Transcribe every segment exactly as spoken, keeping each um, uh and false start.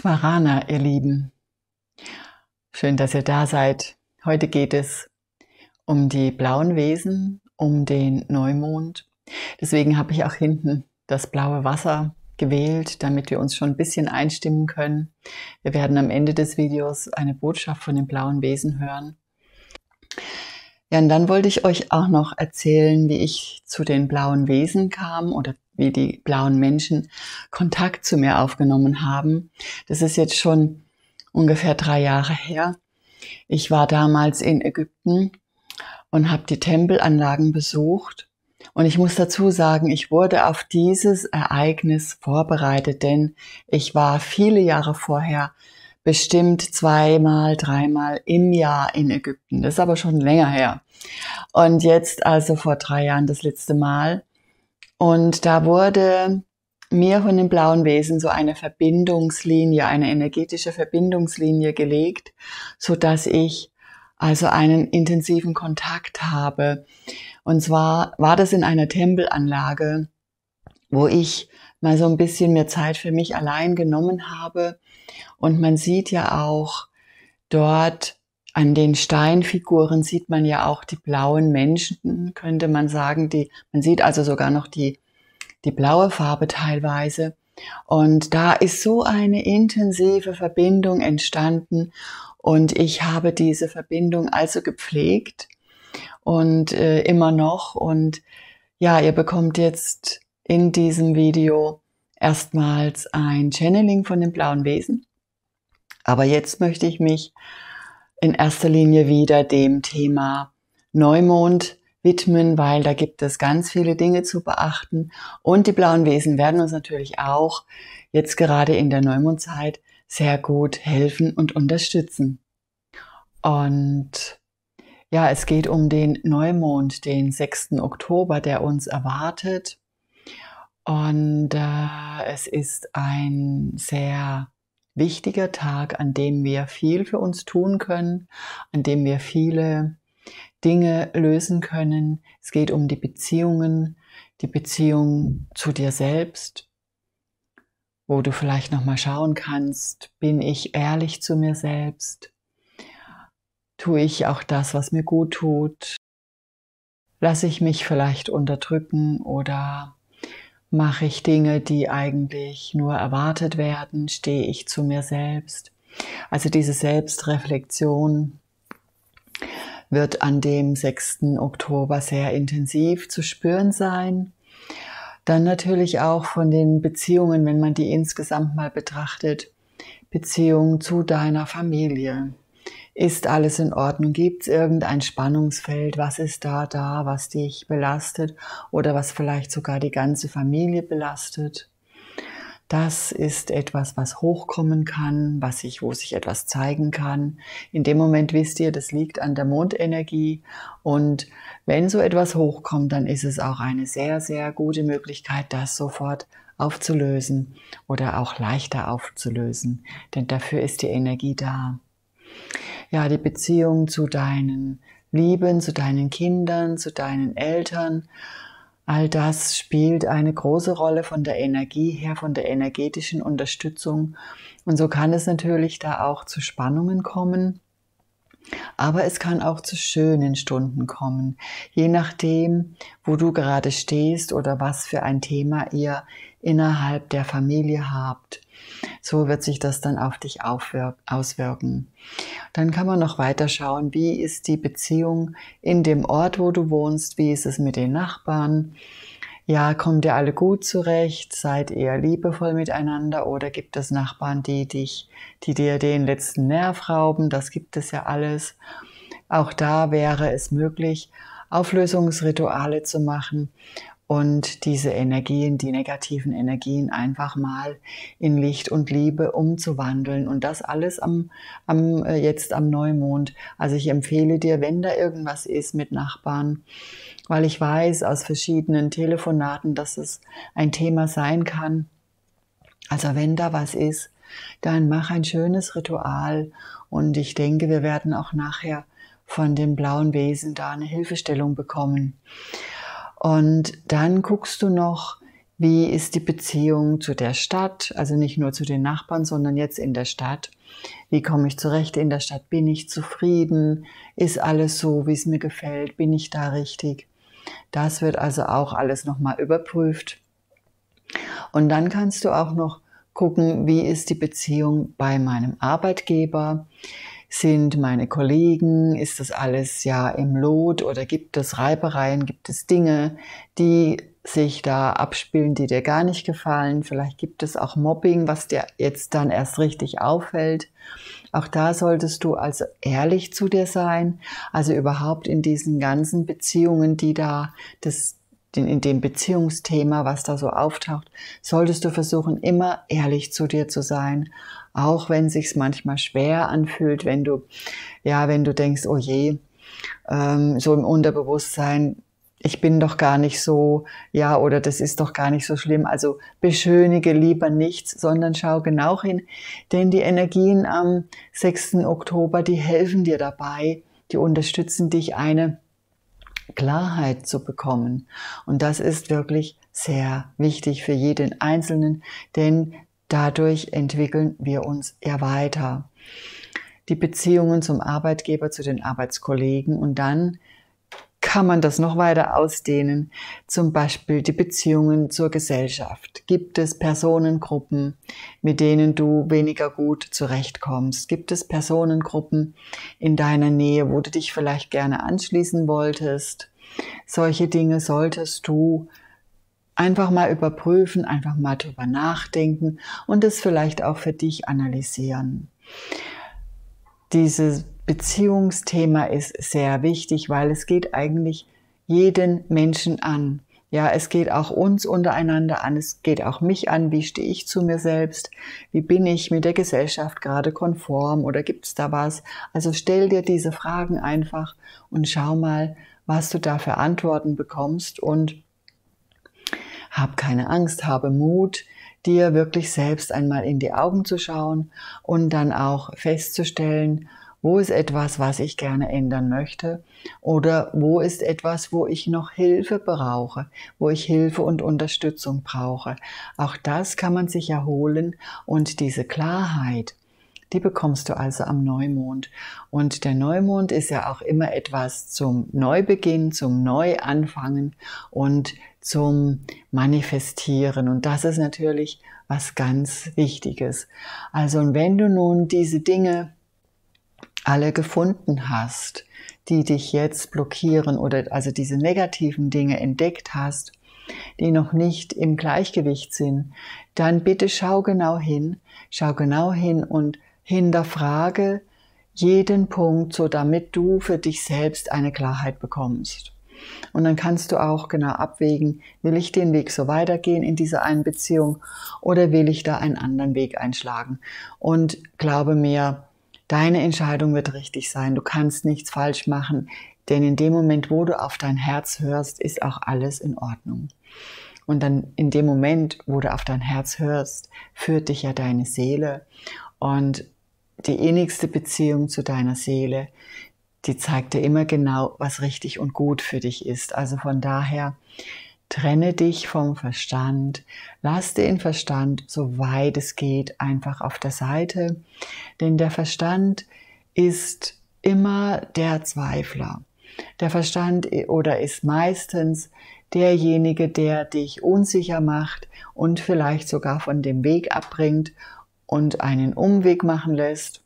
Smarana, ihr Lieben. Schön, dass ihr da seid. Heute geht es um die blauen Wesen, um den Neumond. Deswegen habe ich auch hinten das blaue Wasser gewählt, damit wir uns schon ein bisschen einstimmen können. Wir werden am Ende des Videos eine Botschaft von den blauen Wesen hören. Ja, und dann wollte ich euch auch noch erzählen, wie ich zu den blauen Wesen kam oder wie die blauen Menschen Kontakt zu mir aufgenommen haben. Das ist jetzt schon ungefähr drei Jahre her. Ich war damals in Ägypten und habe die Tempelanlagen besucht. Und ich muss dazu sagen, ich wurde auf dieses Ereignis vorbereitet, denn ich war viele Jahre vorher bestimmt zweimal, dreimal im Jahr in Ägypten. Das ist aber schon länger her. Und jetzt also vor drei Jahren das letzte Mal. Und da wurde mir von den blauen Wesen so eine Verbindungslinie, eine energetische Verbindungslinie gelegt, so dass ich also einen intensiven Kontakt habe. Und zwar war das in einer Tempelanlage, wo ich mal so ein bisschen mehr Zeit für mich allein genommen habe. Und man sieht ja auch dort an den Steinfiguren sieht man ja auch die blauen Menschen, könnte man sagen. Die, man sieht also sogar noch die, die blaue Farbe teilweise. Und da ist so eine intensive Verbindung entstanden. Und ich habe diese Verbindung also gepflegt und äh, immer noch. Und ja, ihr bekommt jetzt in diesem Video erstmals ein Channeling von den blauen Wesen. Aber jetzt möchte ich mich in erster Linie wieder dem Thema Neumond widmen, weil da gibt es ganz viele Dinge zu beachten. Und die blauen Wesen werden uns natürlich auch jetzt gerade in der Neumondzeit sehr gut helfen und unterstützen. Und ja, es geht um den Neumond, den sechsten Oktober, der uns erwartet. Und äh, es ist ein sehr wichtiger Tag, an dem wir viel für uns tun können, an dem wir viele Dinge lösen können. Es geht um die Beziehungen, die Beziehung zu dir selbst, wo du vielleicht nochmal schauen kannst, bin ich ehrlich zu mir selbst? Tue ich auch das, was mir gut tut? Lasse ich mich vielleicht unterdrücken oder mache ich Dinge, die eigentlich nur erwartet werden? Stehe ich zu mir selbst? Also diese Selbstreflexion wird an dem sechsten Oktober sehr intensiv zu spüren sein. Dann natürlich auch von den Beziehungen, wenn man die insgesamt mal betrachtet. Beziehung zu deiner Familie. Ist alles in Ordnung? Gibt es irgendein Spannungsfeld? Was ist da da, was dich belastet oder was vielleicht sogar die ganze Familie belastet? Das ist etwas, was hochkommen kann, was sich, wo sich etwas zeigen kann. In dem Moment wisst ihr, das liegt an der Mondenergie. Und wenn so etwas hochkommt, dann ist es auch eine sehr, sehr gute Möglichkeit, das sofort aufzulösen oder auch leichter aufzulösen. Denn dafür ist die Energie da. Ja, die Beziehung zu deinen Lieben, zu deinen Kindern, zu deinen Eltern, all das spielt eine große Rolle von der Energie her, von der energetischen Unterstützung. Und so kann es natürlich da auch zu Spannungen kommen, aber es kann auch zu schönen Stunden kommen, je nachdem, wo du gerade stehst oder was für ein Thema ihr innerhalb der Familie habt. So wird sich das dann auf dich auswirken. Dann kann man noch weiter schauen, wie ist die Beziehung in dem Ort, wo du wohnst, wie ist es mit den Nachbarn? Ja, kommt ihr alle gut zurecht? Seid ihr liebevoll miteinander oder gibt es Nachbarn, die dich, die dir den letzten Nerv rauben? Das gibt es ja alles. Auch da wäre es möglich, Auflösungsrituale zu machen und diese Energien, die negativen Energien einfach mal in Licht und Liebe umzuwandeln. Und das alles am, am, jetzt am Neumond. Also ich empfehle dir, wenn da irgendwas ist mit Nachbarn, weil ich weiß aus verschiedenen Telefonaten, dass es ein Thema sein kann. Also wenn da was ist, dann mach ein schönes Ritual. Und ich denke, wir werden auch nachher von den blauen Wesen da eine Hilfestellung bekommen. Und dann guckst du noch Wie ist die Beziehung zu der Stadt? Also nicht nur zu den Nachbarn, sondern jetzt in der Stadt. Wie komme ich zurecht in der Stadt? Bin ich zufrieden? Ist alles so, wie es mir gefällt? Bin ich da richtig? Das wird also auch alles nochmal überprüft. Und dann kannst du auch noch gucken, wie ist die Beziehung bei meinem Arbeitgeber? Sind meine Kollegen, ist das alles ja im Lot oder gibt es Reibereien, gibt es Dinge, die sich da abspielen, die dir gar nicht gefallen? Vielleicht gibt es auch Mobbing, was dir jetzt dann erst richtig auffällt. Auch da solltest du also ehrlich zu dir sein, also überhaupt in diesen ganzen Beziehungen, die da, das, in dem Beziehungsthema, was da so auftaucht, solltest du versuchen, immer ehrlich zu dir zu sein, auch wenn es sich manchmal schwer anfühlt, wenn du, ja, wenn du denkst, oh je, ähm, so im Unterbewusstsein, ich bin doch gar nicht so, ja, oder das ist doch gar nicht so schlimm. Also beschönige lieber nichts, sondern schau genau hin, denn die Energien am sechsten Oktober, die helfen dir dabei, die unterstützen dich, eine Klarheit zu bekommen. Und das ist wirklich sehr wichtig für jeden Einzelnen, denn dadurch entwickeln wir uns ja weiter. Die Beziehungen zum Arbeitgeber, zu den Arbeitskollegen, und dann kann man das noch weiter ausdehnen, zum Beispiel die Beziehungen zur Gesellschaft. Gibt es Personengruppen, mit denen du weniger gut zurechtkommst? Gibt es Personengruppen in deiner Nähe, wo du dich vielleicht gerne anschließen wolltest? Solche Dinge solltest du einfach mal überprüfen, einfach mal drüber nachdenken und es vielleicht auch für dich analysieren. Dieses Beziehungsthema ist sehr wichtig, weil es geht eigentlich jeden Menschen an. Ja, es geht auch uns untereinander an, es geht auch mich an, wie stehe ich zu mir selbst, wie bin ich mit der Gesellschaft gerade konform oder gibt es da was? Also stell dir diese Fragen einfach und schau mal, was du da für Antworten bekommst und hab keine Angst, habe Mut, dir wirklich selbst einmal in die Augen zu schauen und dann auch festzustellen, wo ist etwas, was ich gerne ändern möchte oder wo ist etwas, wo ich noch Hilfe brauche, wo ich Hilfe und Unterstützung brauche. Auch das kann man sich erholen und diese Klarheit, die bekommst du also am Neumond. Und der Neumond ist ja auch immer etwas zum Neubeginn, zum Neuanfangen und zum Manifestieren. Und das ist natürlich was ganz Wichtiges. Also wenn du nun diese Dinge alle gefunden hast, die dich jetzt blockieren oder also diese negativen Dinge entdeckt hast, die noch nicht im Gleichgewicht sind, dann bitte schau genau hin, schau genau hin und hinterfrage jeden Punkt, so damit du für dich selbst eine Klarheit bekommst. Und dann kannst du auch genau abwägen, will ich den Weg so weitergehen in dieser einen Beziehung oder will ich da einen anderen Weg einschlagen? Und glaube mir, deine Entscheidung wird richtig sein. Du kannst nichts falsch machen, denn in dem Moment, wo du auf dein Herz hörst, ist auch alles in Ordnung. Und dann in dem Moment, wo du auf dein Herz hörst, führt dich ja deine Seele. Und die innigste Beziehung zu deiner Seele, die zeigt dir immer genau, was richtig und gut für dich ist. Also von daher, trenne dich vom Verstand, lass den Verstand, soweit es geht, einfach auf der Seite. Denn der Verstand ist immer der Zweifler. Der Verstand oder ist meistens derjenige, der dich unsicher macht und vielleicht sogar von dem Weg abbringt und einen Umweg machen lässt.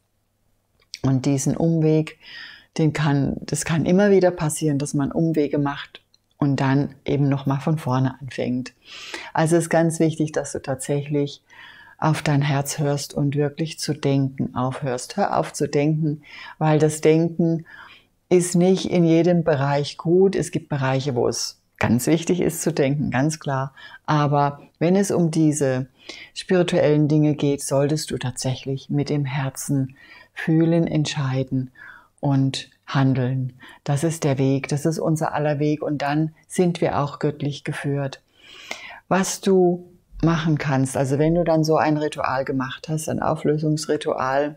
Und diesen Umweg, den kann, das kann immer wieder passieren, dass man Umwege macht und dann eben nochmal von vorne anfängt. Also es ist ganz wichtig, dass du tatsächlich auf dein Herz hörst und wirklich zu denken aufhörst. Hör auf zu denken, weil das Denken ist nicht in jedem Bereich gut. Es gibt Bereiche, wo es ganz wichtig ist zu denken, ganz klar. Aber wenn es um diese spirituellen Dinge geht, solltest du tatsächlich mit dem Herzen fühlen, entscheiden und handeln. Das ist der Weg, das ist unser aller Weg und dann sind wir auch göttlich geführt. Was du machen kannst, also wenn du dann so ein Ritual gemacht hast, ein Auflösungsritual,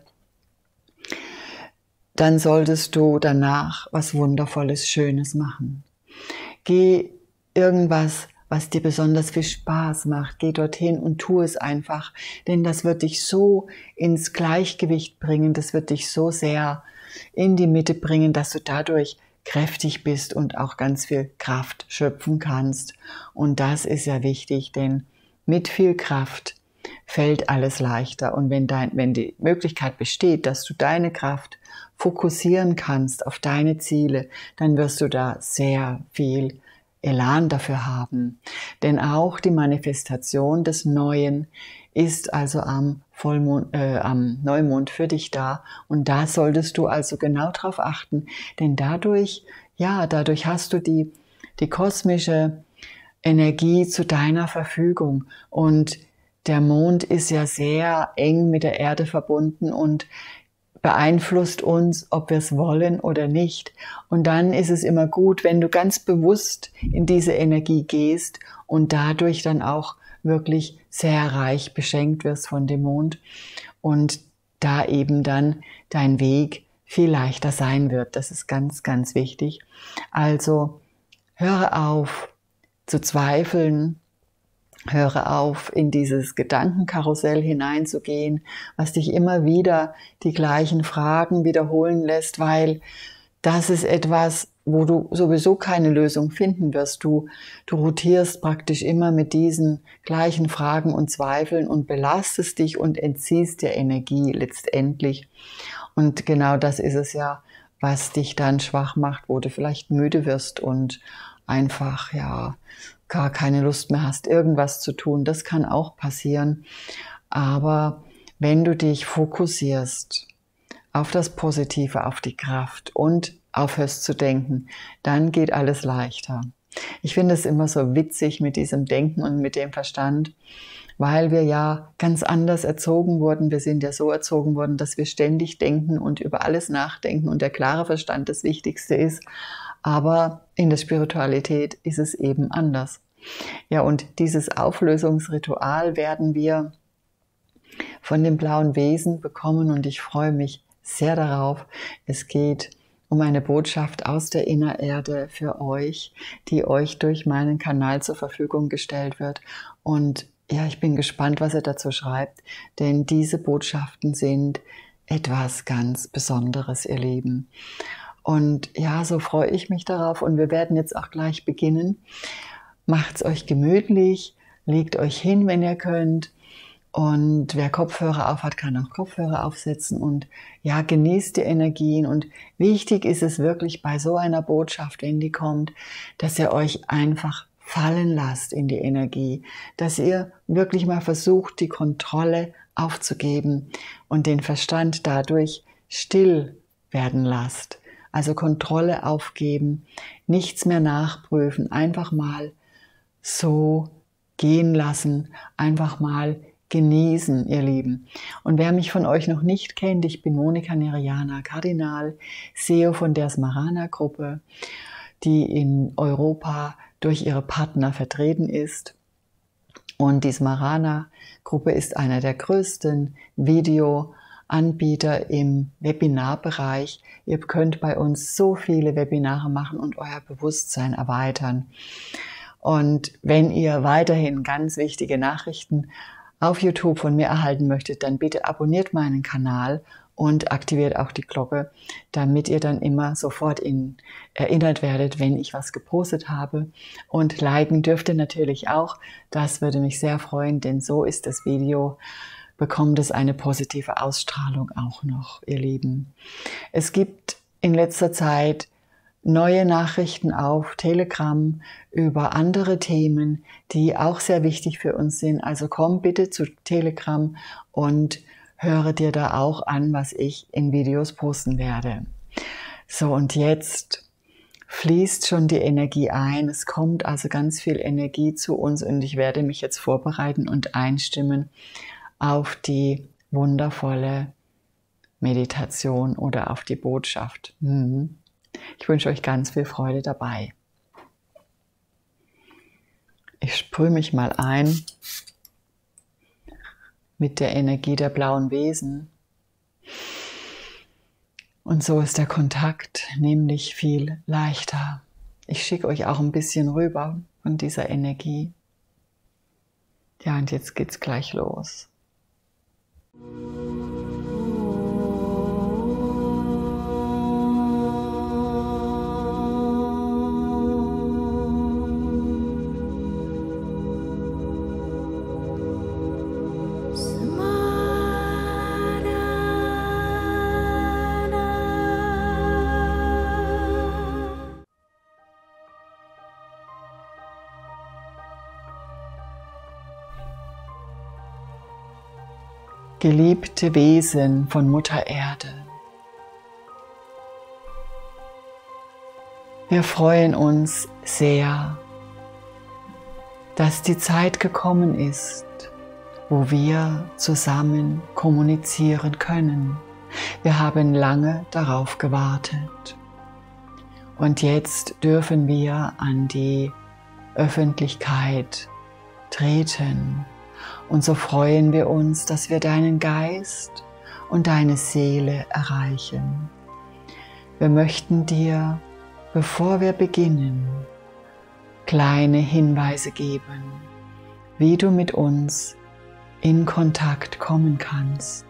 dann solltest du danach was Wundervolles, Schönes machen. Geh irgendwas, was dir besonders viel Spaß macht. Geh dorthin und tu es einfach, denn das wird dich so ins Gleichgewicht bringen, das wird dich so sehr in die Mitte bringen, dass du dadurch kräftig bist und auch ganz viel Kraft schöpfen kannst. Und das ist ja wichtig, denn mit viel Kraft fällt alles leichter. Und wenn, dein, wenn die Möglichkeit besteht, dass du deine Kraft fokussieren kannst auf deine Ziele, dann wirst du da sehr viel Elan dafür haben. Denn auch die Manifestation des Neuen ist also am Vollmond, äh, am Neumond für dich da. Und da solltest du also genau drauf achten, denn dadurch, ja, dadurch hast du die, die kosmische Energie zu deiner Verfügung. Und der Mond ist ja sehr eng mit der Erde verbunden und beeinflusst uns, ob wir es wollen oder nicht. Und dann ist es immer gut, wenn du ganz bewusst in diese Energie gehst und dadurch dann auch wirklich sehr reich beschenkt wirst von dem Mond und da eben dann dein Weg viel leichter sein wird. Das ist ganz, ganz wichtig. Also höre auf zu zweifeln, höre auf, in dieses Gedankenkarussell hineinzugehen, was dich immer wieder die gleichen Fragen wiederholen lässt, weil das ist etwas, wo du sowieso keine Lösung finden wirst. Du, du rotierst praktisch immer mit diesen gleichen Fragen und Zweifeln und belastest dich und entziehst dir Energie letztendlich. Und genau das ist es ja, was dich dann schwach macht, wo du vielleicht müde wirst und einfach, ja, gar keine Lust mehr hast, irgendwas zu tun. Das kann auch passieren. Aber wenn du dich fokussierst auf das Positive, auf die Kraft und aufhörst zu denken, dann geht alles leichter. Ich finde es immer so witzig mit diesem Denken und mit dem Verstand, weil wir ja ganz anders erzogen wurden. Wir sind ja so erzogen worden, dass wir ständig denken und über alles nachdenken und der klare Verstand das Wichtigste ist. Aber in der Spiritualität ist es eben anders. Ja, und dieses Auflösungsritual werden wir von dem blauen Wesen bekommen und ich freue mich sehr darauf. Es geht um eine Botschaft aus der Innererde für euch, die euch durch meinen Kanal zur Verfügung gestellt wird. Und ja, ich bin gespannt, was ihr dazu schreibt, denn diese Botschaften sind etwas ganz Besonderes, ihr Lieben. Und ja, so freue ich mich darauf und wir werden jetzt auch gleich beginnen. Macht's euch gemütlich, legt euch hin, wenn ihr könnt. Und wer Kopfhörer auf hat, kann auch Kopfhörer aufsetzen und ja, genießt die Energien. Und wichtig ist es wirklich bei so einer Botschaft, wenn die kommt, dass ihr euch einfach fallen lasst in die Energie, dass ihr wirklich mal versucht, die Kontrolle aufzugeben und den Verstand dadurch still werden lasst. Also Kontrolle aufgeben, nichts mehr nachprüfen, einfach mal so gehen lassen, einfach mal genießen, ihr Lieben. Und wer mich von euch noch nicht kennt, ich bin Monika Neriana Kardinal, S E O von der Smarana-Gruppe, die in Europa durch ihre Partner vertreten ist. Und die Smarana-Gruppe ist einer der größten Videoanbieter im Webinarbereich. Ihr könnt bei uns so viele Webinare machen und euer Bewusstsein erweitern. Und wenn ihr weiterhin ganz wichtige Nachrichten auf YouTube von mir erhalten möchtet, dann bitte abonniert meinen Kanal und aktiviert auch die Glocke, damit ihr dann immer sofort in, erinnert werdet, wenn ich was gepostet habe. Und liken dürft ihr natürlich auch. Das würde mich sehr freuen, denn so ist das Video, bekommt es eine positive Ausstrahlung auch noch, ihr Lieben. Es gibt in letzter Zeit neue Nachrichten auf Telegram über andere Themen, die auch sehr wichtig für uns sind. Also komm bitte zu Telegram und höre dir da auch an, was ich in Videos posten werde. So, und jetzt fließt schon die Energie ein. Es kommt also ganz viel Energie zu uns und ich werde mich jetzt vorbereiten und einstimmen auf die wundervolle Meditation oder auf die Botschaft. Mhm. Ich wünsche euch ganz viel Freude dabei. Ich sprühe mich mal ein mit der Energie der blauen Wesen. Und so ist der Kontakt nämlich viel leichter. Ich schicke euch auch ein bisschen rüber von dieser Energie. Ja, und jetzt geht's gleich los. Geliebte Wesen von Mutter Erde, wir freuen uns sehr, dass die Zeit gekommen ist, wo wir zusammen kommunizieren können. Wir haben lange darauf gewartet und jetzt dürfen wir an die Öffentlichkeit treten. Und so freuen wir uns, dass wir deinen Geist und deine Seele erreichen. Wir möchten dir, bevor wir beginnen, kleine Hinweise geben, wie du mit uns in Kontakt kommen kannst.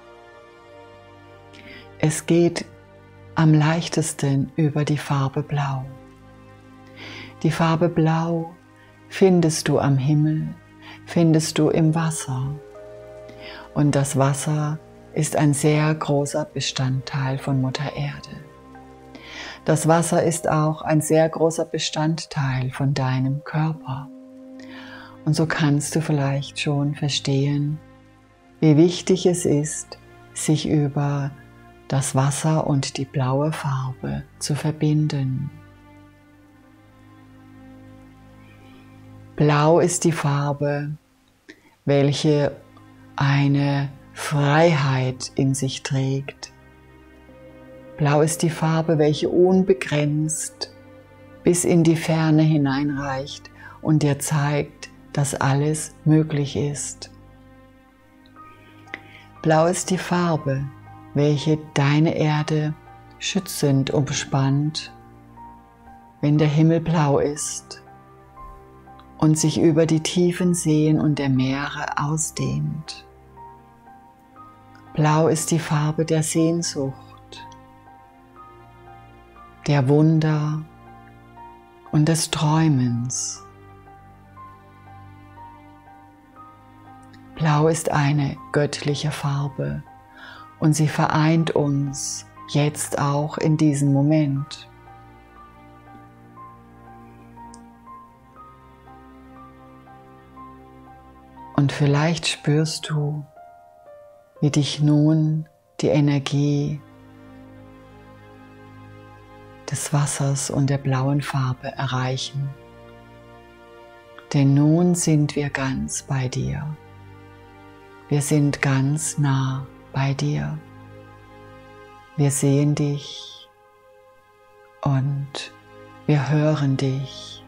Es geht am leichtesten über die Farbe Blau. Die Farbe Blau findest du am Himmel, findest du im Wasser. Und das Wasser ist ein sehr großer Bestandteil von Mutter Erde. Das Wasser ist auch ein sehr großer Bestandteil von deinem Körper. Und so kannst du vielleicht schon verstehen, wie wichtig es ist, sich über das Wasser und die blaue Farbe zu verbinden. Blau ist die Farbe, welche eine Freiheit in sich trägt. Blau ist die Farbe, welche unbegrenzt bis in die Ferne hineinreicht und dir zeigt, dass alles möglich ist. Blau ist die Farbe, welche deine Erde schützend umspannt, wenn der Himmel blau ist und sich über die tiefen Seen und der Meere ausdehnt. Blau ist die Farbe der Sehnsucht, der Wunder und des Träumens. Blau ist eine göttliche Farbe und sie vereint uns jetzt auch in diesem Moment. Und vielleicht spürst du, wie dich nun die Energie des Wassers und der blauen Farbe erreichen. Denn nun sind wir ganz bei dir. Wir sind ganz nah bei dir. Wir sehen dich und wir hören dich.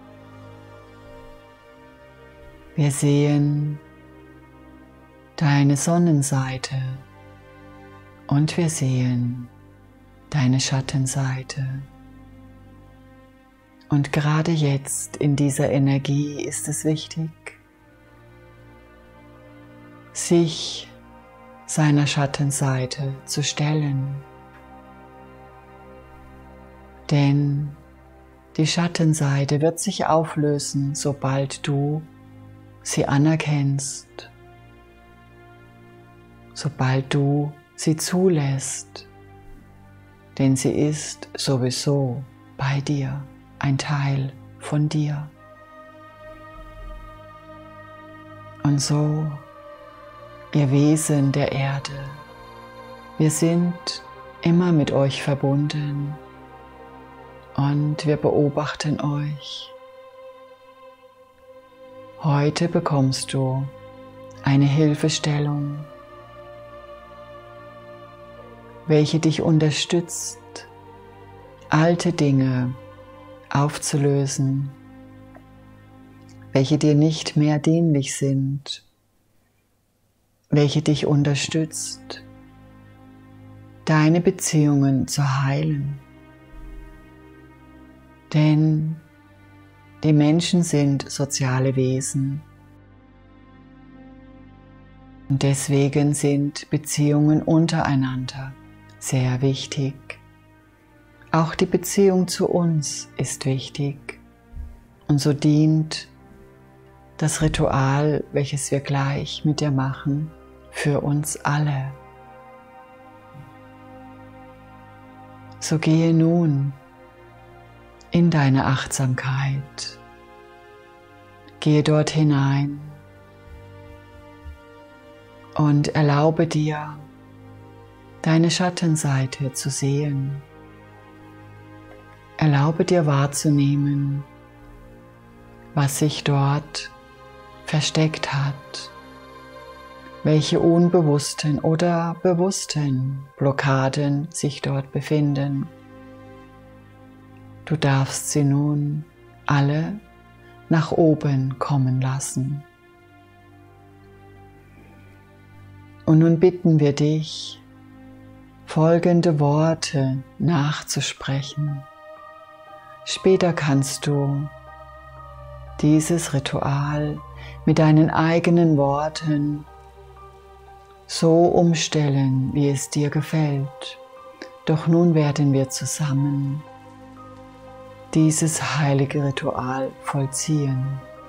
Wir sehen deine Sonnenseite und wir sehen deine Schattenseite. Und gerade jetzt in dieser Energie ist es wichtig, sich seiner Schattenseite zu stellen. Denn die Schattenseite wird sich auflösen, sobald du sie anerkennst, sobald du sie zulässt, denn sie ist sowieso bei dir, ein Teil von dir. Und so, ihr Wesen der Erde, wir sind immer mit euch verbunden und wir beobachten euch. Heute bekommst du eine Hilfestellung, welche dich unterstützt, alte Dinge aufzulösen, welche dir nicht mehr dienlich sind, welche dich unterstützt, deine Beziehungen zu heilen. Denn Die Menschen sind soziale Wesen. Und deswegen sind Beziehungen untereinander sehr wichtig. Auch die Beziehung zu uns ist wichtig. Und so dient das Ritual, welches wir gleich mit dir machen, für uns alle. So gehe nun in deine Achtsamkeit. Gehe dort hinein und erlaube dir, deine Schattenseite zu sehen. Erlaube dir wahrzunehmen, was sich dort versteckt hat, welche unbewussten oder bewussten Blockaden sich dort befinden. Du darfst sie nun alle nach oben kommen lassen. Und nun bitten wir dich, folgende Worte nachzusprechen. Später kannst du dieses Ritual mit deinen eigenen Worten so umstellen, wie es dir gefällt. Doch nun werden wir zusammen dieses heilige Ritual vollziehen.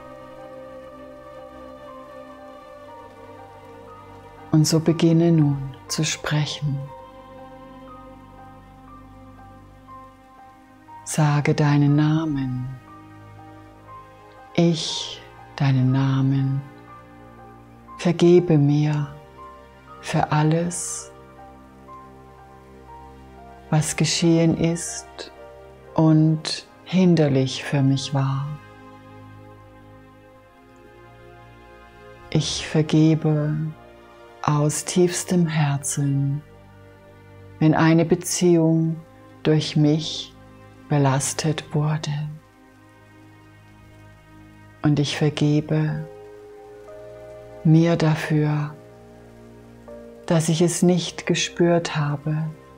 Und so beginne nun zu sprechen. Sage deinen Namen. Ich, deinen Namen, vergebe mir für alles, was geschehen ist und hinderlich für mich war. Ich vergebe aus tiefstem Herzen, wenn eine Beziehung durch mich belastet wurde. Und ich vergebe mir dafür, dass ich es nicht gespürt habe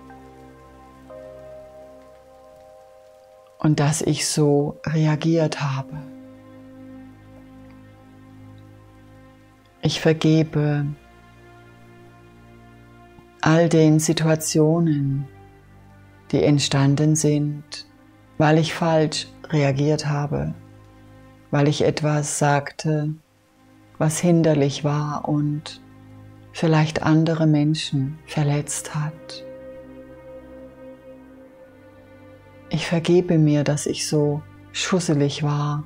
und dass ich so reagiert habe. Ich vergebe all den Situationen, die entstanden sind, weil ich falsch reagiert habe, weil ich etwas sagte, was hinderlich war und vielleicht andere Menschen verletzt hat. Ich vergebe mir, dass ich so schusselig war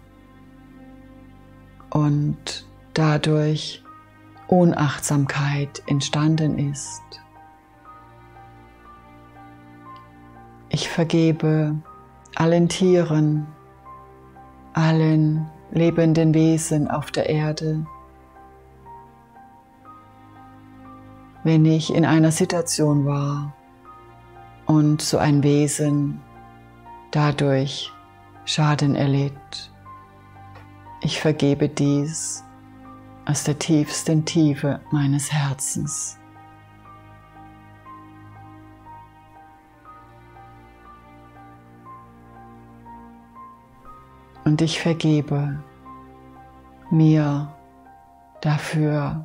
und dadurch Unachtsamkeit entstanden ist. Ich vergebe allen Tieren, allen lebenden Wesen auf der Erde, wenn ich in einer Situation war und so ein Wesen dadurch Schaden erlitt. Ich vergebe dies aus der tiefsten Tiefe meines Herzens. Und ich vergebe mir dafür,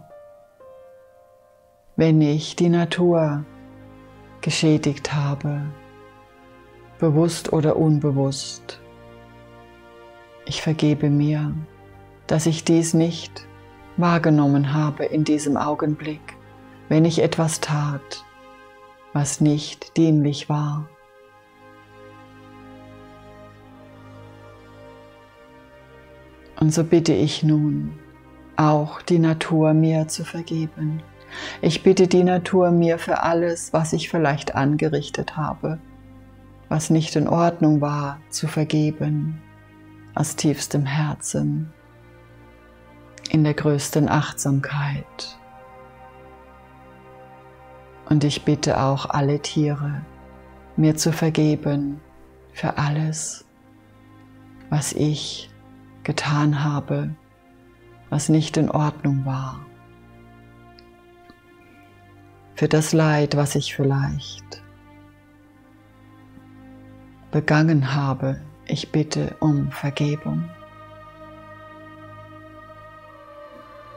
wenn ich die Natur geschädigt habe, bewusst oder unbewusst. Ich vergebe mir, dass ich dies nicht wahrgenommen habe in diesem Augenblick, wenn ich etwas tat, was nicht dienlich war. Und so bitte ich nun, auch die Natur mir zu vergeben. Ich bitte die Natur mir für alles, was ich vielleicht angerichtet habe, was nicht in Ordnung war, zu vergeben, aus tiefstem Herzen, in der größten Achtsamkeit. Und ich bitte auch alle Tiere, mir zu vergeben für alles, was ich getan habe, was nicht in Ordnung war. Für das Leid, was ich vielleicht begangen habe, ich bitte um Vergebung.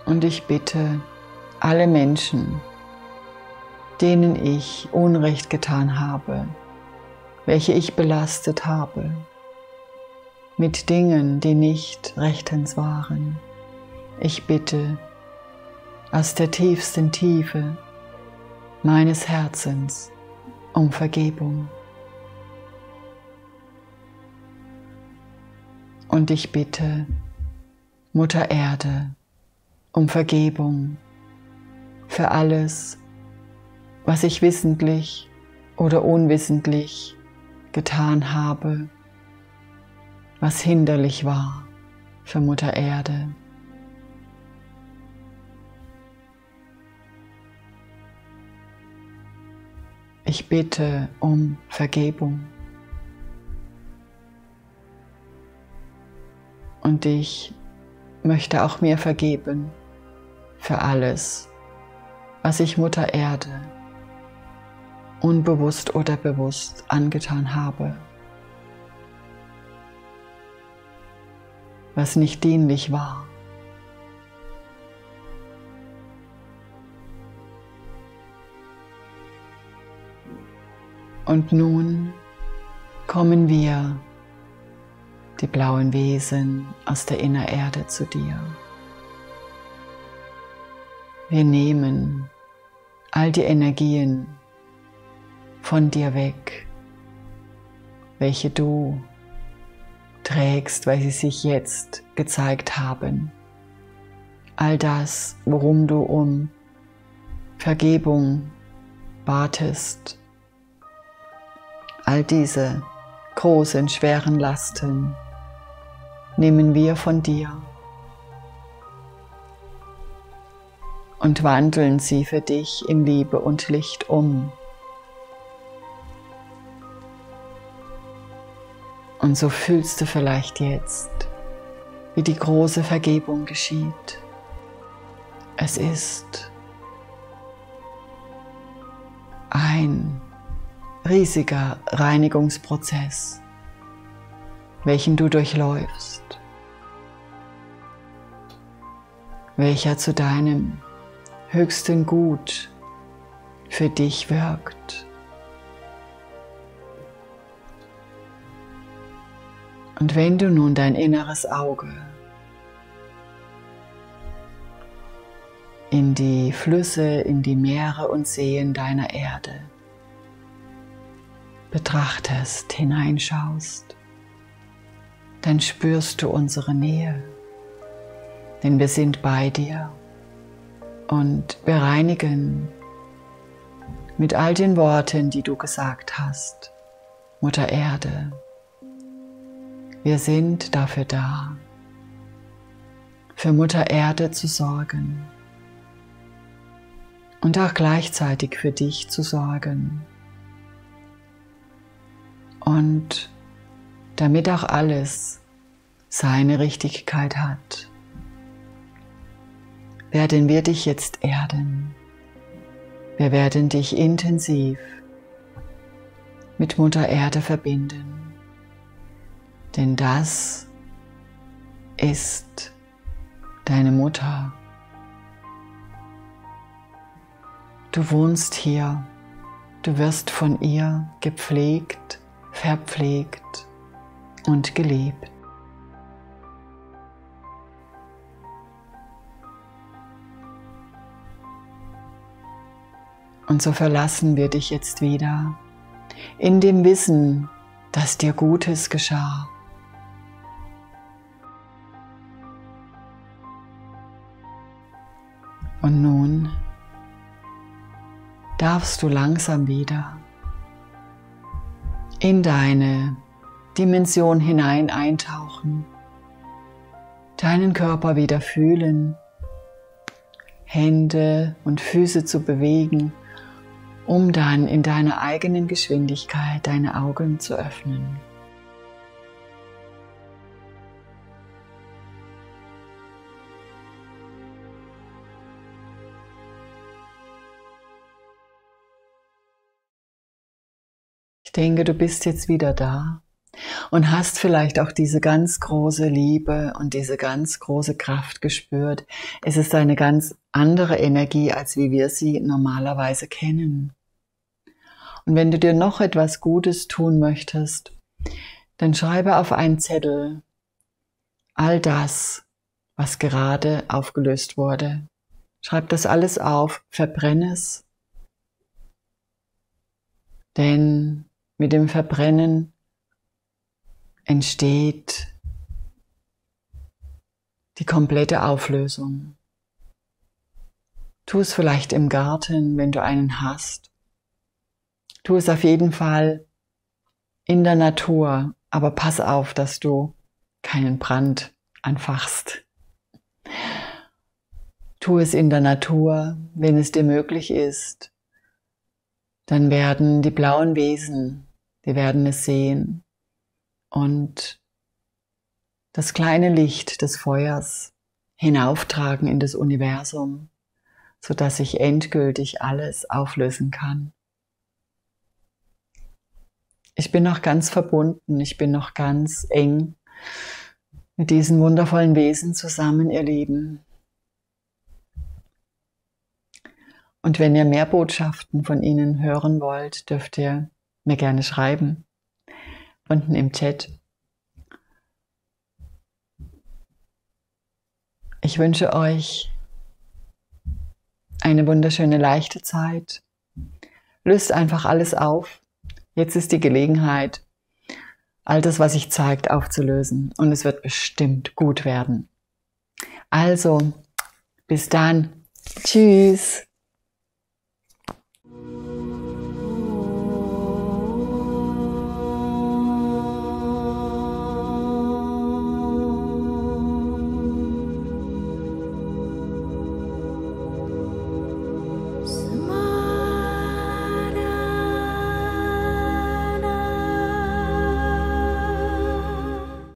Und ich bitte alle Menschen, denen ich Unrecht getan habe, welche ich belastet habe, mit Dingen, die nicht rechtens waren. Ich bitte aus der tiefsten Tiefe meines Herzens um Vergebung. Und ich bitte Mutter Erde um Vergebung für alles, was ich wissentlich oder unwissentlich getan habe, was hinderlich war für Mutter Erde. Ich bitte um Vergebung. Und ich möchte auch mir vergeben für alles, was ich Mutter Erde unbewusst oder bewusst angetan habe, was nicht dienlich war. Und nun kommen wir, die blauen Wesen aus der Innererde, zu dir. Wir nehmen all die Energien von dir weg, welche du trägst, weil sie sich jetzt gezeigt haben. All das, worum du um Vergebung batest, all diese großen, schweren Lasten nehmen wir von dir und wandeln sie für dich in Liebe und Licht um. Und so fühlst du vielleicht jetzt, wie die große Vergebung geschieht. Es ist ein riesiger Reinigungsprozess, welchen du durchläufst, welcher zu deinem höchsten Gut für dich wirkt. Und wenn du nun dein inneres Auge in die Flüsse, in die Meere und Seen deiner Erde betrachtest, hineinschaust, dann spürst du unsere Nähe, denn wir sind bei dir und wir reinigen mit all den Worten, die du gesagt hast, Mutter Erde. Wir sind dafür da, für Mutter Erde zu sorgen und auch gleichzeitig für dich zu sorgen. Und damit auch alles seine Richtigkeit hat, werden wir dich jetzt erden. Wir werden dich intensiv mit Mutter Erde verbinden, denn das ist deine Mutter. Du wohnst hier, du wirst von ihr gepflegt, verpflegt und geliebt. Und so verlassen wir dich jetzt wieder in dem Wissen, dass dir Gutes geschah. Und nun darfst du langsam wieder in deine Dimension hinein eintauchen, deinen Körper wieder fühlen, Hände und Füße zu bewegen, um dann in deiner eigenen Geschwindigkeit deine Augen zu öffnen. Ich denke, du bist jetzt wieder da und hast vielleicht auch diese ganz große Liebe und diese ganz große Kraft gespürt. Es ist eine ganz andere Energie, als wie wir sie normalerweise kennen. Und wenn du dir noch etwas Gutes tun möchtest, dann schreibe auf einen Zettel all das, was gerade aufgelöst wurde. Schreib das alles auf, verbrenne es. Denn mit dem Verbrennen entsteht die komplette Auflösung. Tu es vielleicht im Garten, wenn du einen hast. Tu es auf jeden Fall in der Natur, aber pass auf, dass du keinen Brand anfachst. Tu es in der Natur, wenn es dir möglich ist. Dann werden die blauen Wesen, die werden es sehen und das kleine Licht des Feuers hinauftragen in das Universum, sodass sich endgültig alles auflösen kann. Ich bin noch ganz verbunden, ich bin noch ganz eng mit diesen wundervollen Wesen zusammen, ihr Lieben. Und wenn ihr mehr Botschaften von ihnen hören wollt, dürft ihr mir gerne schreiben, unten im Chat. Ich wünsche euch eine wunderschöne, leichte Zeit. Löst einfach alles auf. Jetzt ist die Gelegenheit, all das, was sich zeigt, aufzulösen. Und es wird bestimmt gut werden. Also, bis dann. Tschüss.